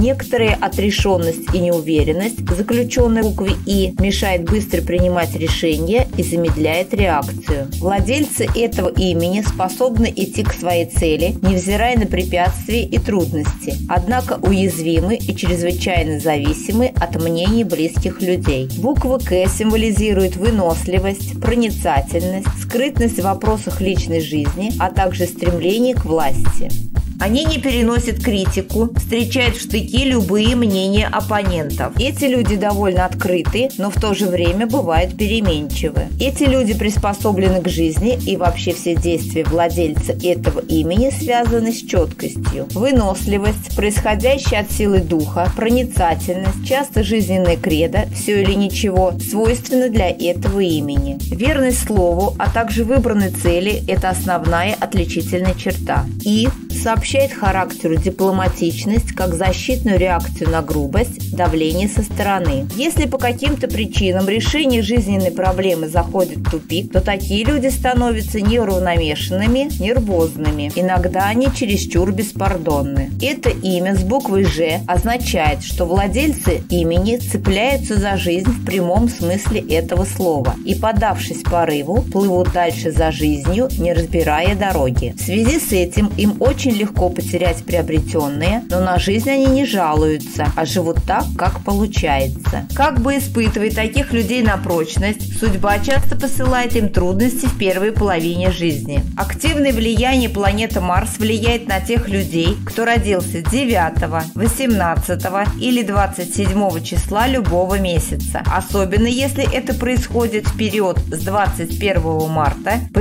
Некоторая отрешенность и неуверенность, заключенная в букве «И», мешает быстро принимать решения и замедляет реакцию. Владельцы этого имени способны идти к своей цели, невзирая на препятствия и трудности, однако уязвимы и чрезвычайно зависимы от мнений близких людей. Буква «К» символизирует выносливость, проницательность, скрытность в вопросах личной жизни, а также стремление к власти. Они не переносят критику, встречают в штыки любые мнения оппонентов. Эти люди довольно открыты, но в то же время бывают переменчивы. Эти люди приспособлены к жизни, и вообще все действия владельца этого имени связаны с четкостью. Выносливость, происходящая от силы духа, проницательность, часто жизненная кредо, все или ничего, свойственны для этого имени. Верность слову, а также выбранной цели – это основная отличительная черта. И сообщает характеру дипломатичность как защитную реакцию на грубость, давление со стороны. Если по каким-то причинам решение жизненной проблемы заходит в тупик, то такие люди становятся неуравновешенными, нервозными. Иногда они чересчур беспардонны. Это имя с буквой «Ж» означает, что владельцы имени цепляются за жизнь в прямом смысле этого слова и, поддавшись порыву, плывут дальше за жизнью, не разбирая дороги. В связи с этим им очень легко потерять приобретенные, но на жизнь они не жалуются, а живут так, как получается. Как бы испытывая таких людей на прочность, судьба часто посылает им трудности в первой половине жизни. Активное влияние планеты Марс влияет на тех людей, кто родился 9, 18 или 27 числа любого месяца, особенно если это происходит в период с 21 марта по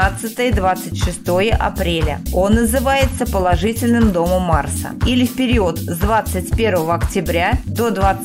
19-26 апреля. Он называется положительным домом Марса. Или в период с 21 октября до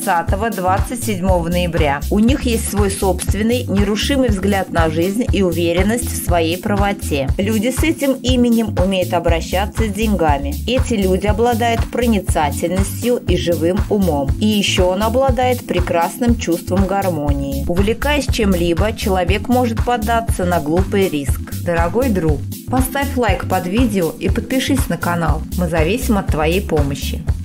20-27 ноября. У них есть свой собственный, нерушимый взгляд на жизнь и уверенность в своей правоте. Люди с этим именем умеют обращаться с деньгами. Эти люди обладают проницательностью и живым умом. И еще он обладает прекрасным чувством гармонии. Увлекаясь чем-либо, человек может поддаться на глупый риск. Дорогой друг, поставь лайк под видео и подпишись на канал. Мы зависим от твоей помощи.